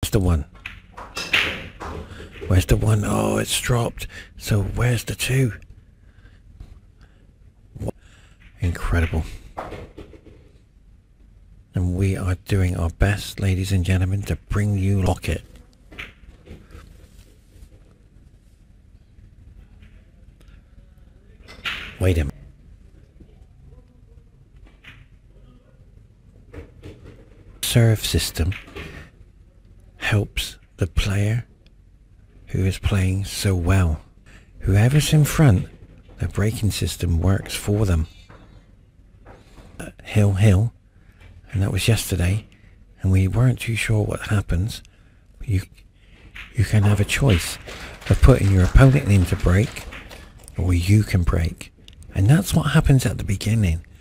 the one? Where's the one? Oh, it's dropped. So where's the two? What? Incredible. And we are doing our best, ladies and gentlemen, to bring you Locket. Wait a minute. Serve system helps the player who is playing so well. Whoever's in front, the braking system works for them. Hill, and that was yesterday, and we weren't too sure what happens. You can have a choice of putting your opponent into break, or you can break. And that's what happens at the beginning.